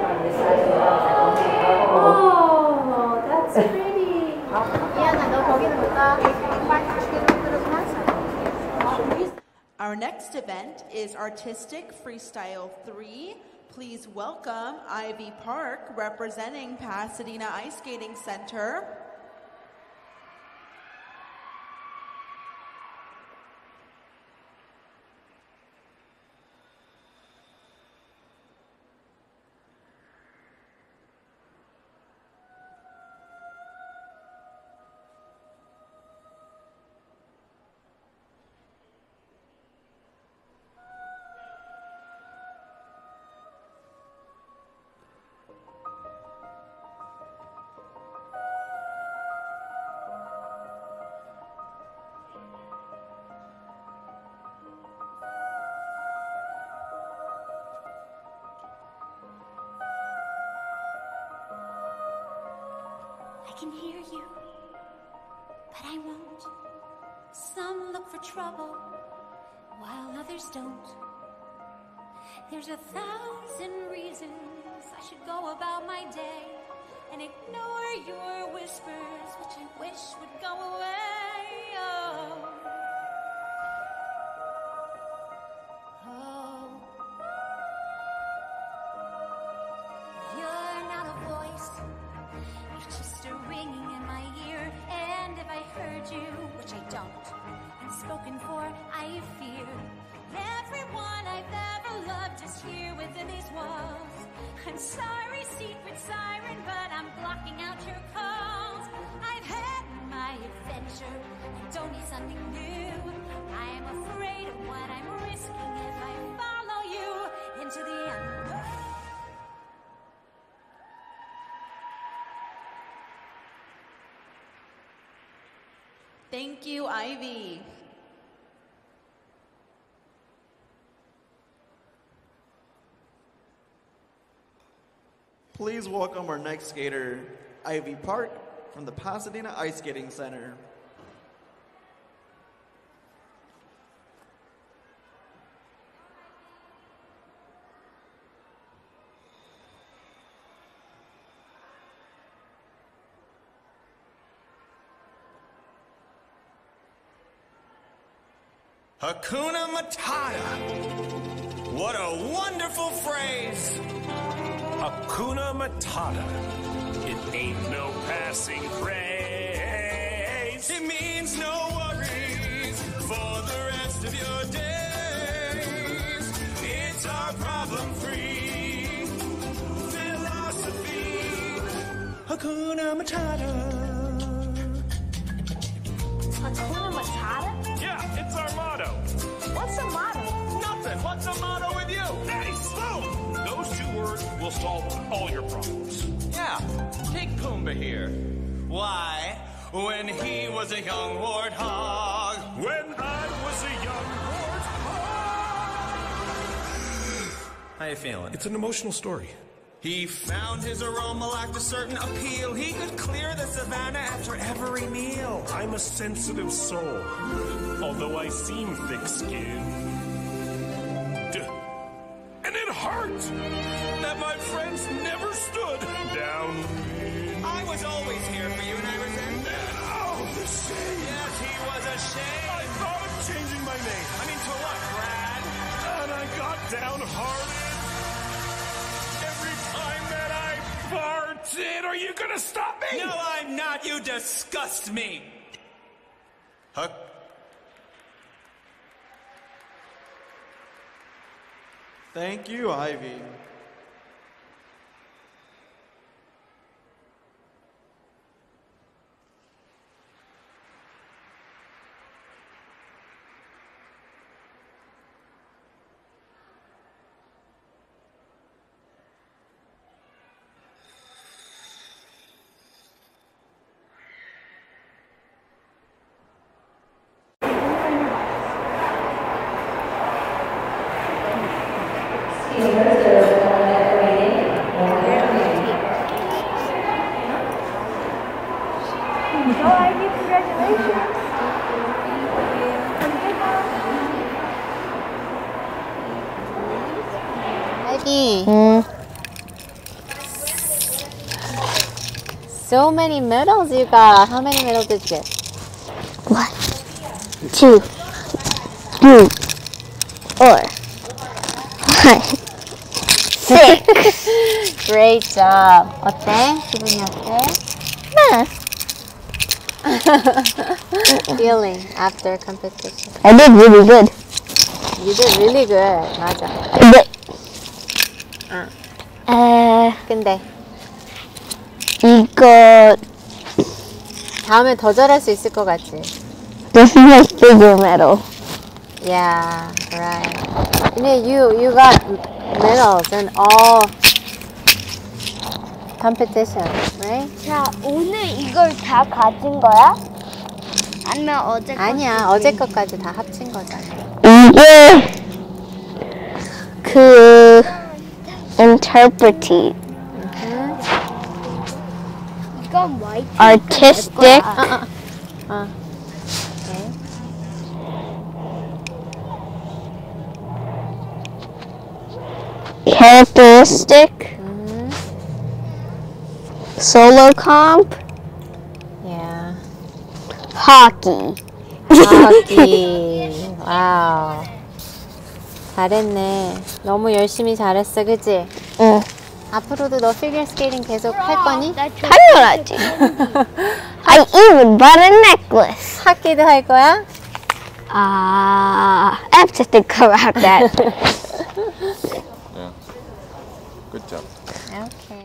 Oh, that's pretty. 이안아, 너 거기는 볼까? Our next event is Artistic Freestyle 3. Please welcome Ivy Park representing Pasadena Ice Skating Center. I can hear you, but I won't. Some look for trouble, while others don't. There's 1,000 reasons I should go about my day and ignore your whispers, which I wish would go away. Oh. Oh. You're not a voice. You're just a ringing in my ear, and if I heard you, which I don't, and spoken for, I fear. Everyone I've ever loved is here within these walls. I'm sorry, secret siren, but I'm blocking out your calls. I've had my adventure, I don't need something new. I'm afraid of what I'm risking if I follow you into the unknown. Thank you, Ivy. Please welcome our next skater, Ivy Park, from the Pasadena Ice Skating Center. Hakuna Matata. What a wonderful phrase. Hakuna Matata. It ain't no passing craze. It means no worries for the rest of your days. It's our problem-free philosophy. Hakuna Matata. Hakuna Matata? Yeah, it's our motto. What's a motto? Nothing. What's the motto with you? Nice. Boom. Those 2 words will solve all your problems. Yeah, take Pumbaa here. Why? When he was a young warthog. When I was a young warthog. How you feeling? It's an emotional story. He found his aroma lacked a certain appeal. He could clear the savannah after every meal. I'm a sensitive soul, although I seem thick-skinned. And it hurt that my friends never stood down. I was always here for you, and I resent that. Oh, the shame. Yes, he was ashamed. I thought of changing my name. I mean, to what, Brad? And I got downhearted. Every time that I farted, are you gonna stop me? No, I'm not. You disgust me. Huck. Thank you, Ivy. Ivy. So many medals you got. How many medals did you get? 1, 2, 3, 4, 5, 6. Great job. 어때? 기분이 어때? Feeling after competition. I did really good. You did really good. 맞아. 근데 이거 다음에 더 잘할 수 있을 것 같지? This is my bigger medal. Yeah, right. 근데 you got medals in all competitions, right? 자, 오늘 이걸 다 가진 거야? 아니면 어제 아니야, 어제 것까지 다 합친 거잖아. 이게 그 interpretive, 이건 white. artistic, Okay. characteristic, solo comp, Yeah. hockey. hockey. 와우. 잘했네. 너무 열심히 잘했어, 그치? 응. 앞으로도 너 피겨 스케이팅 계속 할 거니? 당연하지. I even bought a necklace. 하키도 할 거야? I have to think about that. Yeah. Good job. Okay.